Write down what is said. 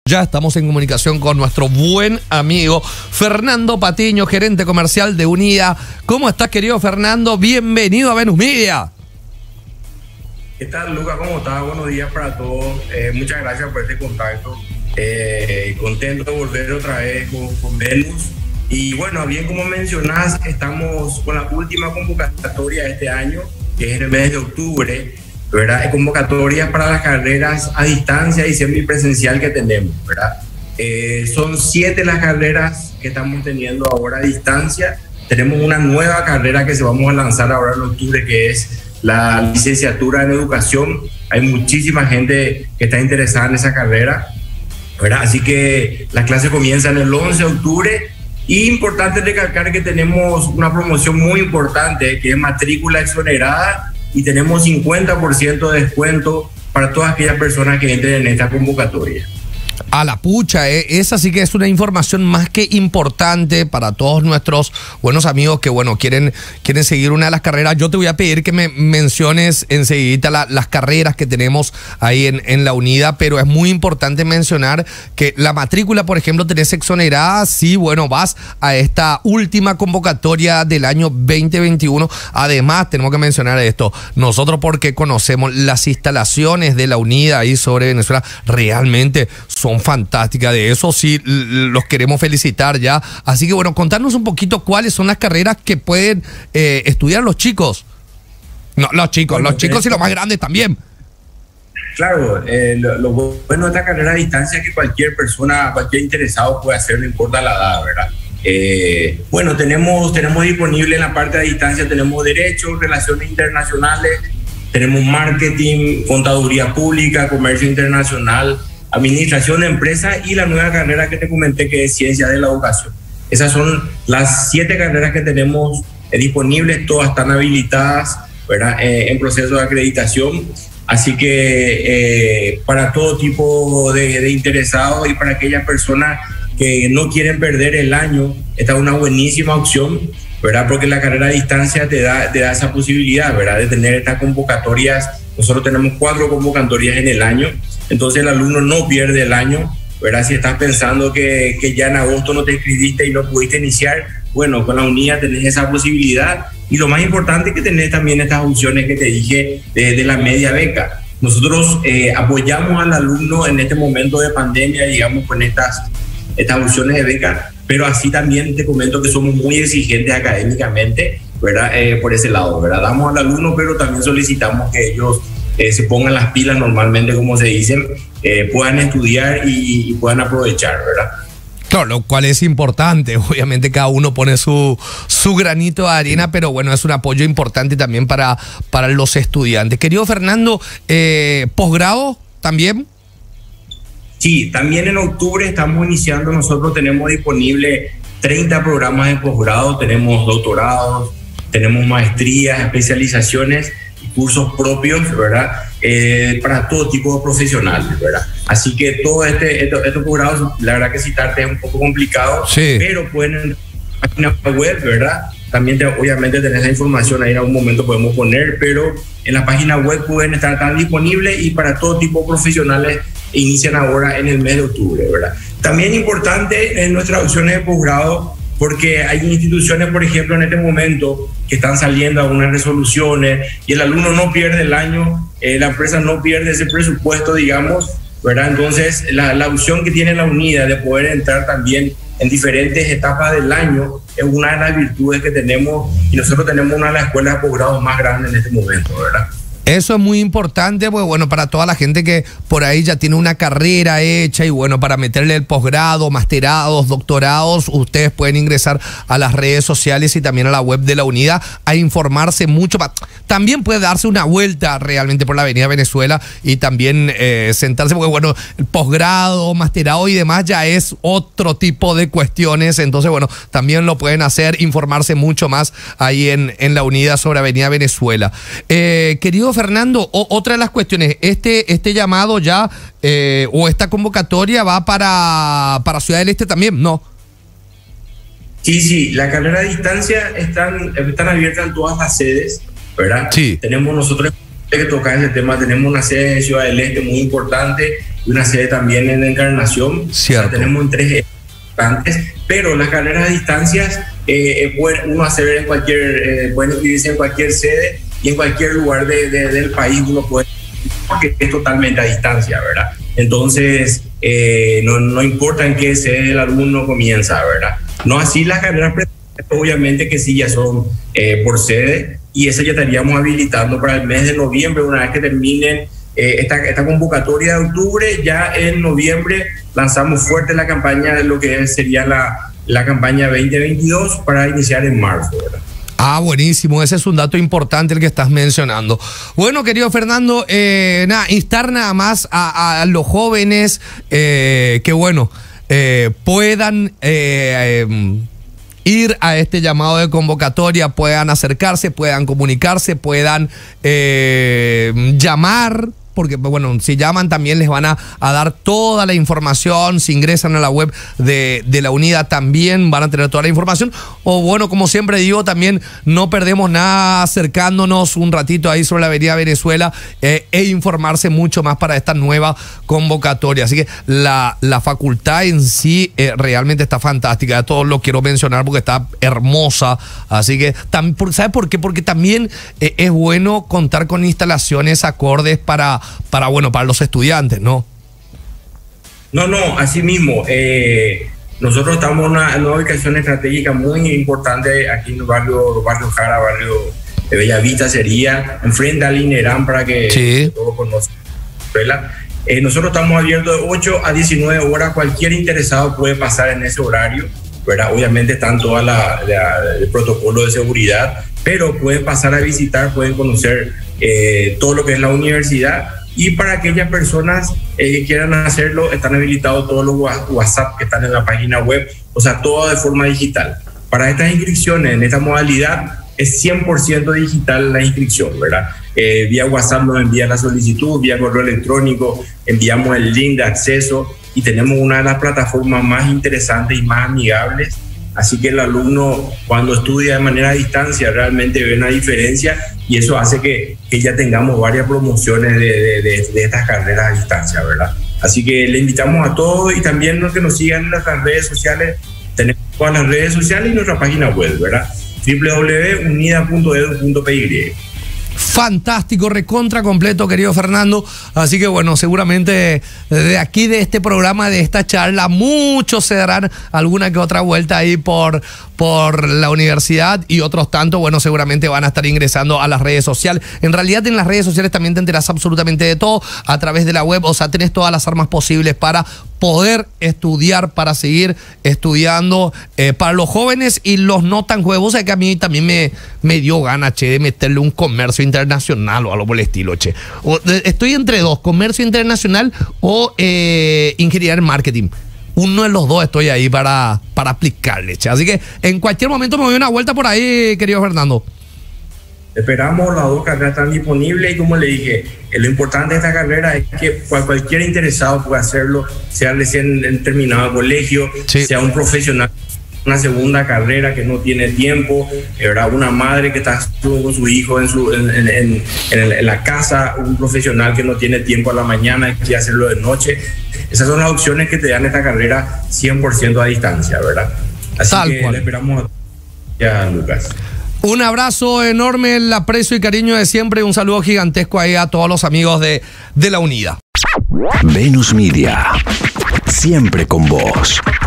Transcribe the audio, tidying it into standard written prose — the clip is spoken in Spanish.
Ya estamos en comunicación con nuestro buen amigo Fernando Patiño, gerente comercial de Unida. ¿Cómo estás, querido Fernando? Bienvenido a Venus Media. ¿Qué tal, Luca? ¿Cómo estás? Buenos días para todos. Muchas gracias por este contacto. Contento de volver otra vez con Venus. Y bueno, bien como mencionás, estamos con la última convocatoria de este año, que es en el mes de octubre, ¿verdad? Es convocatoria para las carreras a distancia y semipresencial que tenemos, ¿verdad? Son 7 las carreras que estamos teniendo ahora a distancia. Tenemos una nueva carrera que se vamos a lanzar ahora en octubre, que es la licenciatura en educación. Hay muchísima gente que está interesada en esa carrera, ¿verdad? Así que las clases comienzan el 11 de octubre. Y importante recalcar que tenemos una promoción muy importante, que es matrícula exonerada, y tenemos 50% de descuento para todas aquellas personas que entren en esta convocatoria. A la pucha, esa sí que es una información más que importante para todos nuestros buenos amigos que, bueno, quieren seguir una de las carreras. Yo te voy a pedir que me menciones enseguida las carreras que tenemos ahí en la Unida, pero es muy importante mencionar que la matrícula, por ejemplo, tenés exonerada si, bueno, vas a esta última convocatoria del año 2021. Además, tenemos que mencionar esto, nosotros porque conocemos las instalaciones de la Unida ahí sobre Venezuela, realmente son fantásticas. De eso sí los queremos felicitar ya. Así que bueno, contarnos un poquito cuáles son las carreras que pueden estudiar los chicos. No, los chicos y los más grandes también. Claro, lo bueno de esta carrera a distancia es que cualquier persona, cualquier interesado puede hacer, no importa la edad, ¿verdad? Bueno, tenemos disponible en la parte de distancia, tenemos Derecho, Relaciones Internacionales, tenemos Marketing, Contaduría Pública, Comercio Internacional, Administración de Empresas y la nueva carrera que te comenté, que es Ciencia de la Educación. Esas son las 7 carreras que tenemos disponibles, todas están habilitadas, ¿verdad? En proceso de acreditación. Así que para todo tipo de interesados y para aquellas personas que no quieren perder el año, esta es una buenísima opción, ¿verdad? Porque la carrera a distancia te da esa posibilidad, ¿verdad? De tener estas convocatorias. Nosotros tenemos 4 convocatorias en el año. Entonces el alumno no pierde el año, ¿verdad? Si estás pensando que ya en agosto no te inscribiste y no pudiste iniciar, bueno, con la Unida tenés esa posibilidad. Y lo más importante es que tenés también estas opciones que te dije de la media beca. Nosotros apoyamos al alumno en este momento de pandemia, digamos, con estas opciones de beca, pero así también te comento que somos muy exigentes académicamente, ¿verdad? Por ese lado, ¿verdad? Damos al alumno, pero también solicitamos que ellos se pongan las pilas normalmente, como se dicen, puedan estudiar y puedan aprovechar, ¿verdad? Claro, lo cual es importante. Obviamente cada uno pone su granito de arena, pero bueno, es un apoyo importante también para los estudiantes. Querido Fernando, ¿posgrado también? Sí, también en octubre estamos iniciando. Nosotros tenemos disponible 30 programas de posgrado, tenemos doctorados, tenemos maestrías, especializaciones, cursos propios, ¿verdad? Para todo tipo de profesionales, ¿verdad? Así que todo estos posgrados, la verdad que citarte es un poco complicado, sí, pero pueden en la página web, ¿verdad? También obviamente tenés la información ahí, en algún momento podemos poner, pero en la página web pueden estar tan disponibles y para todo tipo de profesionales inician ahora en el mes de octubre, ¿verdad? También importante en nuestras opciones de posgrado, porque hay instituciones, por ejemplo, en este momento que están saliendo algunas resoluciones y el alumno no pierde el año, la empresa no pierde ese presupuesto, digamos, ¿verdad? Entonces, la opción que tiene la Unida de poder entrar también en diferentes etapas del año es una de las virtudes que tenemos, y nosotros tenemos una de las escuelas de posgrado más grandes en este momento, ¿verdad? Eso es muy importante, pues bueno, para toda la gente que por ahí ya tiene una carrera hecha y bueno, para meterle el posgrado, masterados, doctorados, ustedes pueden ingresar a las redes sociales y también a la web de la Unida a informarse mucho. También puede darse una vuelta realmente por la Avenida Venezuela y también sentarse, porque bueno, el posgrado, masterado y demás ya es otro tipo de cuestiones. Entonces bueno, también lo pueden hacer, informarse mucho más ahí en la Unida sobre Avenida Venezuela. Querido Fernando, otra de las cuestiones, este llamado ya o esta convocatoria va para Ciudad del Este también, ¿no? Sí, la carrera a distancia están abiertas en todas las sedes, ¿verdad? Sí. Tenemos nosotros que tocar ese tema, tenemos una sede en Ciudad del Este muy importante y una sede también en Encarnación. Cierto. O sea, tenemos en 3 estudiantes, pero las carreras a distancias puede uno hacer en cualquier, pueden inscribirse en cualquier sede y en cualquier lugar del país uno puede, porque es totalmente a distancia, ¿verdad? Entonces, no importa en qué sede el alumno comienza, ¿verdad? No así las carreras presenciales, obviamente que sí ya son por sede, y eso ya estaríamos habilitando para el mes de noviembre, una vez que terminen esta convocatoria de octubre. Ya en noviembre lanzamos fuerte la campaña de lo que sería la campaña 2022 para iniciar en marzo, ¿verdad? Ah, buenísimo, ese es un dato importante el que estás mencionando. Bueno, querido Fernando, instar nada más a los jóvenes que, bueno, puedan ir a este llamado de convocatoria, puedan acercarse, puedan comunicarse, puedan llamar, porque, bueno, si llaman también les van a dar toda la información. Si ingresan a la web de la unidad también van a tener toda la información. O, bueno, como siempre digo, también no perdemos nada acercándonos un ratito ahí sobre la avenida Venezuela e informarse mucho más para esta nueva convocatoria. Así que la facultad en sí realmente está fantástica. Todo lo quiero mencionar porque está hermosa. Así que, ¿sabe por qué? Porque también es bueno contar con instalaciones acordes para los estudiantes, ¿no? No, así mismo. Nosotros estamos en una ubicación estratégica muy importante aquí en el barrio Jara, barrio de Bellavista sería, enfrente al INERAM, para que todos conozcan. Nosotros estamos abiertos de 8 a 19 horas. Cualquier interesado puede pasar en ese horario, ¿verdad? Obviamente están todas el protocolo de seguridad, pero pueden pasar a visitar, pueden conocer todo lo que es la universidad. Y para aquellas personas que quieran hacerlo, están habilitados todos los WhatsApp que están en la página web, o sea, todo de forma digital. Para estas inscripciones, en esta modalidad, es 100% digital la inscripción, ¿verdad? Vía WhatsApp nos envían la solicitud, vía correo electrónico enviamos el link de acceso, y tenemos una de las plataformas más interesantes y más amigables. Así que el alumno, cuando estudia de manera a distancia, realmente ve una diferencia, y eso hace que ya tengamos varias promociones de estas carreras a distancia, ¿verdad? Así que le invitamos a todos, y también los que nos sigan en nuestras redes sociales. Tenemos todas las redes sociales y nuestra página web, ¿verdad? www.unida.edu.py. Fantástico, recontra completo, querido Fernando. Así que, bueno, seguramente de aquí, de este programa, de esta charla, muchos se darán alguna que otra vuelta ahí por la universidad, y otros tanto, bueno, seguramente van a estar ingresando a las redes sociales. En realidad, en las redes sociales también te enterás absolutamente de todo a través de la web. O sea, tenés todas las armas posibles para poder estudiar, para seguir estudiando, para los jóvenes y los no tan jóvenes. O sea, que a mí también me dio ganas, che, de meterle un comercio internacional o algo por el estilo, che. Estoy entre dos, comercio internacional o ingeniería en marketing. Uno de los dos estoy ahí para aplicarle, che. Así que en cualquier momento me doy una vuelta por ahí, querido Fernando. Esperamos, las dos carreras están disponibles, y como le dije, lo importante de esta carrera es que cualquier interesado pueda hacerlo, sea recién terminado el colegio, sea un profesional, una segunda carrera que no tiene tiempo, ¿verdad? Una madre que está con su hijo en la casa, un profesional que no tiene tiempo a la mañana y quiere hacerlo de noche. Esas son las opciones que te dan esta carrera 100% a distancia, ¿verdad? Así que le esperamos a Lucas. Un abrazo enorme, el aprecio y cariño de siempre, y un saludo gigantesco ahí a todos los amigos de la unidad. Venus Media, siempre con vos.